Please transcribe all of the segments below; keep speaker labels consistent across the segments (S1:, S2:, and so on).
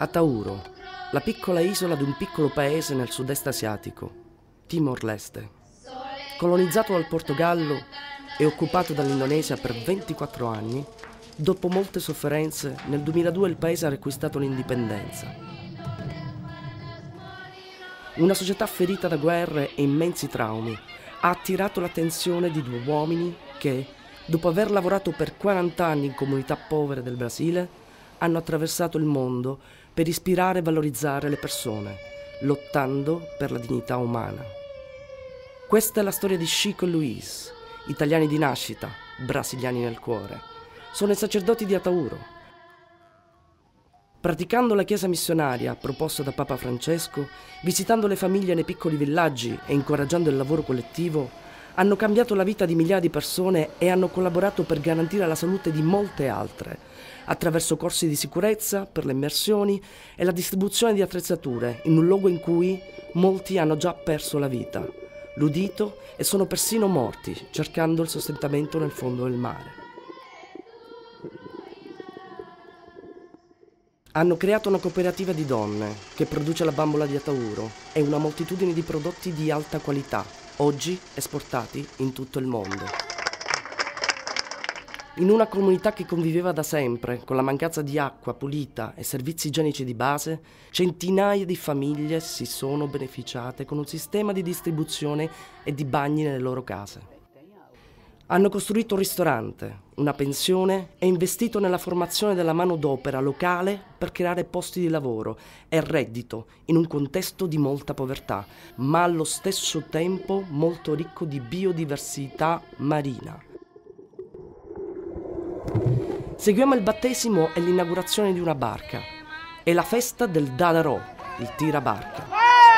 S1: Atauro, la piccola isola di un piccolo paese nel sud-est asiatico, Timor-Leste. Colonizzato dal Portogallo e occupato dall'Indonesia per 24 anni, dopo molte sofferenze, nel 2002 il paese ha riacquistato l'indipendenza. Una società ferita da guerre e immensi traumi ha attirato l'attenzione di due uomini che, dopo aver lavorato per 40 anni in comunità povere del Brasile, hanno attraversato il mondo per ispirare e valorizzare le persone, lottando per la dignità umana. Questa è la storia di Chico e Luis, italiani di nascita, brasiliani nel cuore. Sono i sacerdoti di Atauro. Praticando la chiesa missionaria proposta da Papa Francesco, visitando le famiglie nei piccoli villaggi e incoraggiando il lavoro collettivo, hanno cambiato la vita di migliaia di persone e hanno collaborato per garantire la salute di molte altre, attraverso corsi di sicurezza per le immersioni e la distribuzione di attrezzature in un luogo in cui molti hanno già perso la vita, l'udito e sono persino morti cercando il sostentamento nel fondo del mare. Hanno creato una cooperativa di donne che produce la bambola di Atauro e una moltitudine di prodotti di alta qualità, oggi esportati in tutto il mondo. In una comunità che conviveva da sempre con la mancanza di acqua pulita e servizi igienici di base, centinaia di famiglie si sono beneficiate con un sistema di distribuzione e di bagni nelle loro case. Hanno costruito un ristorante, una pensione e investito nella formazione della manodopera locale per creare posti di lavoro e reddito in un contesto di molta povertà, ma allo stesso tempo molto ricco di biodiversità marina. Seguiamo il battesimo e l'inaugurazione di una barca e la festa del Dadarò, il tirabarca.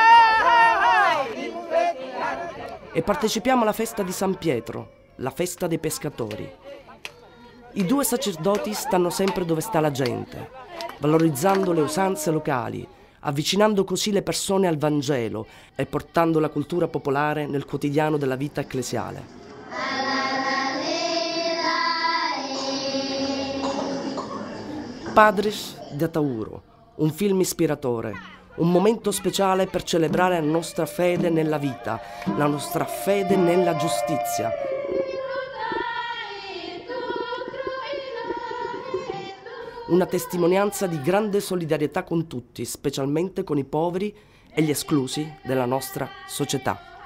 S1: E partecipiamo alla festa di San Pietro, la festa dei pescatori. I due sacerdoti stanno sempre dove sta la gente, valorizzando le usanze locali, avvicinando così le persone al Vangelo e portando la cultura popolare nel quotidiano della vita ecclesiale. Padres de Atauro, un film ispiratore, un momento speciale per celebrare la nostra fede nella vita, la nostra fede nella giustizia. Una testimonianza di grande solidarietà con tutti, specialmente con i poveri e gli esclusi della nostra società.